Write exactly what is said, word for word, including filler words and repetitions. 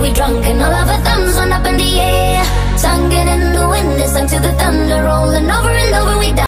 we drunk and all of our thumbs went up in the air. Sung it in the wind and sung to the